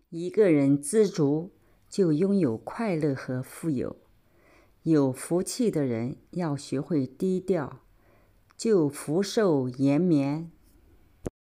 一个人知足，就拥有快乐和富有。有福气的人要学会低调，就福寿延绵，